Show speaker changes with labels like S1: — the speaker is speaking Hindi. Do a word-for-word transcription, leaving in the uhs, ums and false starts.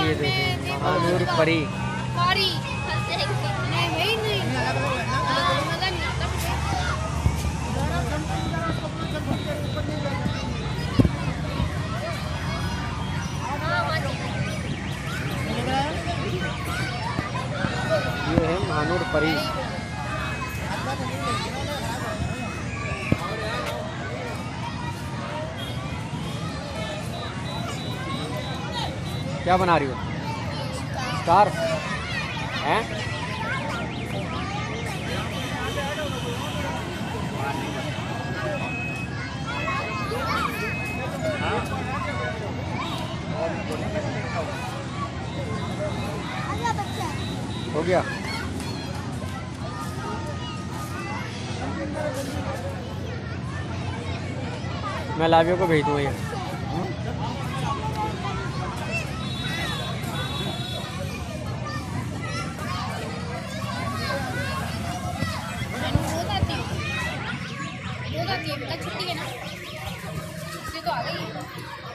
S1: ये देखिए महानूर परी।
S2: परी नहीं भाई नहीं मजा नहीं आता।
S1: ये है महानूर परी। क्या बना रही हो? स्टार हैं? हो गया। मैं लावियो को भेज दूँगा ये।
S2: छुट्टी है ना, छुट्टी तो आ गई है।